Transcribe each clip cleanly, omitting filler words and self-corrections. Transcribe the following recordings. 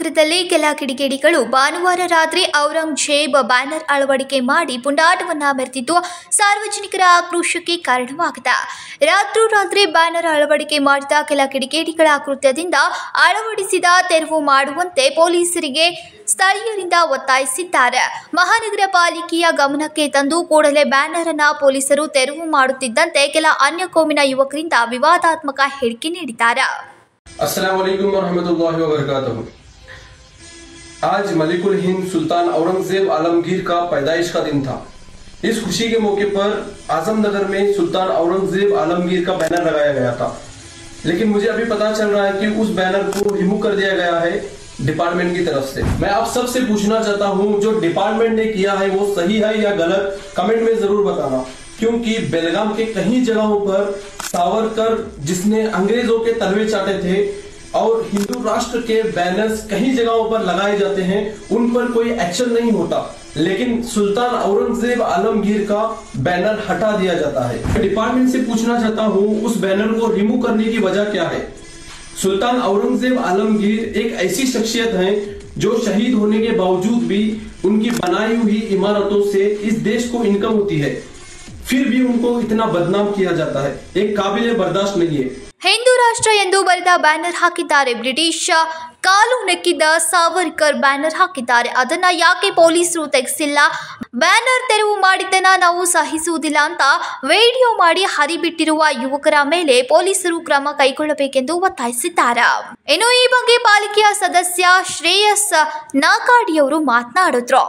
ಮಹಾನಗರದಲ್ಲಿ ಕೆಲ ಕಿಡಿಗೇಡಿಗಳು ಭಾನುವಾರ ರಾತ್ರಿ ಔರಂಗಜೇಬ್ ಬ್ಯಾನರ್ ಅಳವಡಿಕೆ ಮಾಡಿ ಪುಂಡಾಟವನ್ನ ಮೆರೆದಿದ್ದು ಸಾರ್ವಜನಿಕರ ಆಕ್ರೋಶಕ್ಕೆ ಕಾರಣವಾಗಿದೆ. ರಾತ್ರೋರಾತ್ರಿ ಬ್ಯಾನರ್ ಅಳವಡಿಕೆ ಮಾಡಿದ ಕೆಲ ಕಿಡಿಗೇಡಿಗಳ ಕೃತ್ಯದಿಂದ ಅಳವಡಿಸಿದ ತೆರವು ಮಾಡುವಂತೆ ಪೊಲೀಸರಿಗೆ ಸ್ಥಳೀಯರಿಂದ ಒತ್ತಾಯಿಸಿದ್ದಾರೆ. ಮಹಾನಗರ ಪಾಲಿಕೆಯ ಗಮನಕ್ಕೆ ತಂದು ಕೂಡಲೇ ಬ್ಯಾನರ್ ಅನ್ನು ಪೊಲೀಸರು ತೆರವು ಮಾಡುತ್ತಿದ್ದಂತೆ ಕೆಲ ಅನ್ಯ ಕೋಮಿನ ಯುವಕರಿಂದ ವಿವಾದಾತ್ಮಕ ಹೇಳಿಕೆ ನೀಡಿದ್ದಾರೆ. अस्सलाम वालेकुम रहमतुल्लाहि व बरकातहू। आज मलिकुल हिंद सुल्तान औरंगजेब आलमगीर का पैदाइश का दिन था। इस खुशी के मौके पर आजमनगर में सुल्तान औरंगजेब आलमगीर का बैनर लगाया गया था, लेकिन मुझे अभी पता चल रहा है कि उस बैनर को रिमूव कर दिया गया है डिपार्टमेंट की तरफ से। मैं आप सबसे पूछना चाहता हूं, जो डिपार्टमेंट ने किया है वो सही है या गलत, कमेंट में जरूर बताना, क्योंकि बेलगाम के कई जगहों पर सावरकर जिसने अंग्रेजों के तलवे चाटे थे और हिंदू राष्ट्र के बैनर्स कई जगहों पर लगाए जाते हैं, उन पर कोई एक्शन नहीं होता, लेकिन सुल्तान औरंगजेब आलमगीर का बैनर हटा दिया जाता है। डिपार्टमेंट से पूछना चाहता हूं, उस बैनर को रिमूव करने की वजह क्या है? सुल्तान औरंगजेब आलमगीर एक ऐसी शख्सियत है जो शहीद होने के बावजूद भी उनकी बनाई हुई इमारतों से इस देश को इनकम होती है, फिर भी उनको इतना बदनाम किया जाता है, एक काबिले बर्दाश्त नहीं है। ಹಿಂದೂ ರಾಷ್ಟ್ರ ಎಂದು ಬರೆದ ಬ್ಯಾನರ್ ಹಾಕಿದ್ದಾರೆ. ಬ್ರಿಟಿಷ್ ಕಾಲು ನೆಕ್ಕಿದ್ದ ಸಾವರ್ಕರ್ ಬ್ಯಾನರ್ ಹಾಕಿದ್ದಾರೆ. ಅದನ್ನ ಯಾಕೆ ಪೊಲೀಸರು ತೆಗೆಸಿಲ್ಲ? ಬ್ಯಾನರ್ ತೆರವು ಮಾಡಿದ್ದನ್ನ ನಾವು ಸಹಿಸುವುದಿಲ್ಲ ಅಂತ ವಿಡಿಯೋ ಮಾಡಿ ಹರಿಬಿಟ್ಟಿರುವ ಯುವಕರ ಮೇಲೆ ಪೊಲೀಸರು ಕ್ರಮ ಕೈಗೊಳ್ಳಬೇಕೆಂದು ಒತ್ತಾಯಿಸಿದ್ದಾರೆ. ಇನ್ನು ಈ ಬಗ್ಗೆ ಪಾಲಿಕೆಯ ಸದಸ್ಯ ಶ್ರೇಯಸ್ ನಾಕಾಡಿಯವರು ಮಾತನಾಡಿದ್ರು.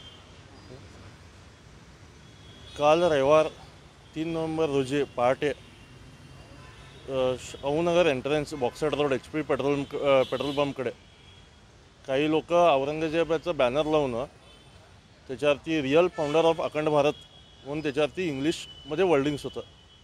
काल रविवार 3 नोव्हेंबर रोजी पहाटे Ahmednagar entrance boxer road HP petrol पंपकडे काही लोक औरंगजेबाचं बॅनर लावून त्याच्यावरती रिअल फाउंडर ऑफ अखंड भारत म्हणून त्याच्यावरती इंग्लिशमध्ये वर्डिंग्स होतं.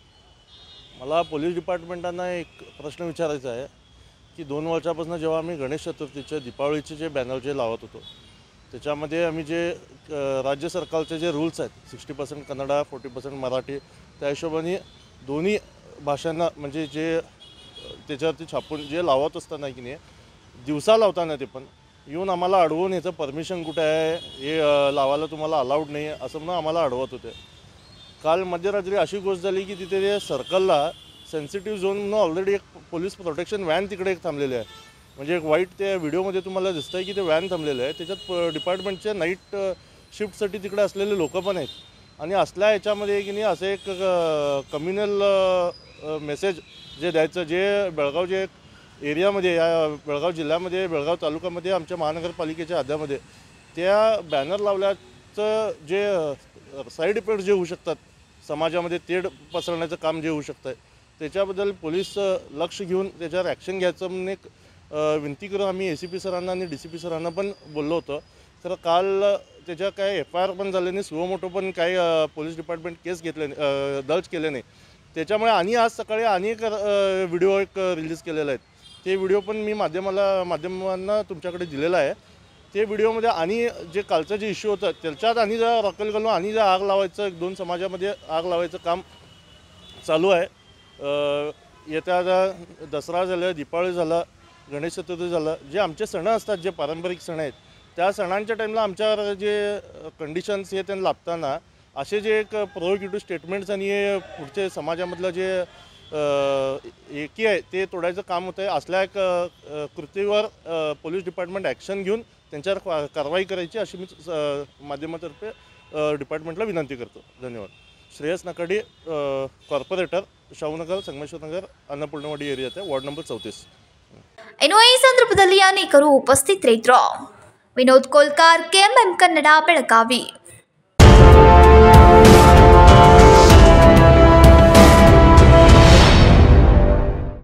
मला पोलीस डिपार्टमेंटांना एक प्रश्न विचारायचा आहे की 2 वर्षापासून जेव्हा आम्ही गणेश चतुर्थीचे दीपावलीचे जे बॅनर जे लावत होतो त्याच्यामध्ये आम्ही जे राज्य सरकारचे जे रूल्स आहेत 60% कन्नड 40% मराठी, त्या हिशोबाने दोन्ही भाषांना म्हणजे जे त्याच्यावरती छापून जे लावत असताना की नाही दिवसा लावताना ते पण येऊन आम्हाला अडवून याचं परमिशन कुठे आहे, हे लावायला तुम्हाला अलाउड नाही आहे असं म्हणून आम्हाला अडवत होते. काल मध्यरात्री अशी गोष्ट झाली की तिथे ते सर्कलला सेन्सिटिव्ह झोन म्हणून ऑलरेडी एक पोलीस प्रोटेक्शन व्हॅन तिकडे एक थांबलेली आहे. म्हणजे एक वाईट त्या व्हिडिओमध्ये तुम्हाला दिसतं आहे की ते व्हॅन थांबलेलं आहे. त्याच्यात डिपार्टमेंटच्या नाईट शिफ्टसाठी तिकडे असलेले लोक पण आहेत आणि असल्या याच्यामध्ये की नाही असं एक कम्युनल मेसेज जे द्यायचं, जे बेळगाव जे एरियामध्ये या बेळगाव जिल्ह्यामध्ये बेळगाव तालुक्यामध्ये आमच्या महानगरपालिकेच्या हद्दीमध्ये त्या बॅनर लावल्याचं जे साईड इफेक्ट जे होऊ शकतात समाजामध्ये, तेढ पसरण्याचं काम जे होऊ शकतं आहे त्याच्याबद्दल पोलीस लक्ष घेऊन त्याच्यावर ॲक्शन घ्यायचं म्हणून एक विनंती करून आम्ही ACP सरांना आणि DCP सरांना पण बोललो होतो. तर काल त्याच्या काय FIR पण झाले नाही, सुओमोटो पण काही पोलीस डिपार्टमेंट केस घेतले दर्ज केले नाही. त्याच्यामुळे आणि आज सकाळी अनेक व्हिडिओ एक रिलीज केलेले आहेत. ते व्हिडिओ पण मी माध्यमांना तुमच्याकडे दिलेला आहे. ते व्हिडिओमध्ये आणि जे कालचं जे इश्यू होतं त्याच्यात आणि जर रॉकेल घालून आणि जर आग लावायचं, 2 समाजामध्ये आग लावायचं काम चालू आहे. येत्या दसरा झालं, दिपावली झालं, गणेश चतुर्थी झालं, जे आमचे सण असतात जे पारंपरिक सण आहेत त्या सणांच्या टाईमला आमच्यावर जे कंडिशन्स हे त्यांना लाभताना असे जे एक प्रोव्होकेटिव्ह स्टेटमेंट्स आणि पुढचे समाजामधलं जे एकी आहे ते तोडायचं काम होतं आहे. असल्या एक कृतीवर पोलीस डिपार्टमेंट ॲक्शन घेऊन त्यांच्यावर कारवाई करायची अशी मी माध्यमातर्फे डिपार्टमेंटला विनंती करतो. धन्यवाद. श्रेयस नाकाडी, कॉर्पोरेटर, शाहूनगर, संगमेश्वरनगर, अन्नपूर्णवाडी एरियात आहे, वार्ड नंबर 34. ಇನ್ನು ಈ ಸಂದರ್ಭದಲ್ಲಿ ಅನೇಕರು ಉಪಸ್ಥಿತರಿದ್ದರು. ವಿನೋದ್ ಕೋಲ್ಕಾರ್, KMM ಕನ್ನಡ, ಬೆಳಗಾವಿ.